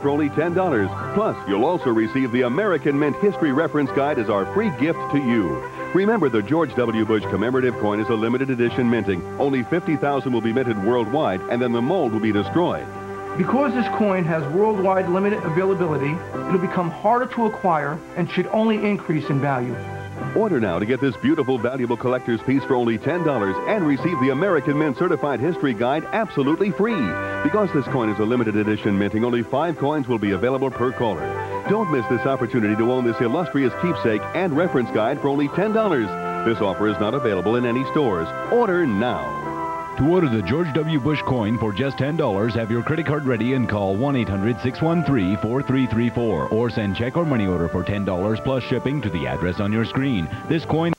for only $10. Plus, you'll also receive the American Mint History Reference Guide as our free gift to you. Remember, the George W. Bush commemorative coin is a limited edition minting. Only 50,000 will be minted worldwide, and then the mold will be destroyed. Because this coin has worldwide limited availability, it'll become harder to acquire and should only increase in value. Order now to get this beautiful, valuable collector's piece for only $10 and receive the American Mint Certified History Guide absolutely free. Because this coin is a limited edition minting, only 5 coins will be available per caller. Don't miss this opportunity to own this illustrious keepsake and reference guide for only $10. This offer is not available in any stores. Order now. To order the George W. Bush coin for just $10, have your credit card ready and call 1-800-613-4334 or send check or money order for $10 plus shipping to the address on your screen. This coin